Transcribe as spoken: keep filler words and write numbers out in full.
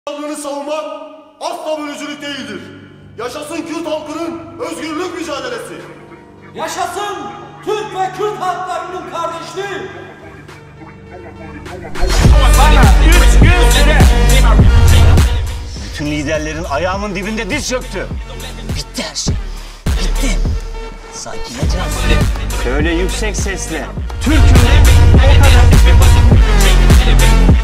Varlığını savunmak asla bölücülük değildir. Yaşasın Kürt halkının özgürlük mücadelesi. Yaşasın Türk ve Kürt halklarının kardeşliği. Bütün liderlerin ayağımın dibinde diz çöktü. Bitti her şey. Bitti. Sakinleşin. Şöyle yüksek sesle. Türk'üm. O kadar.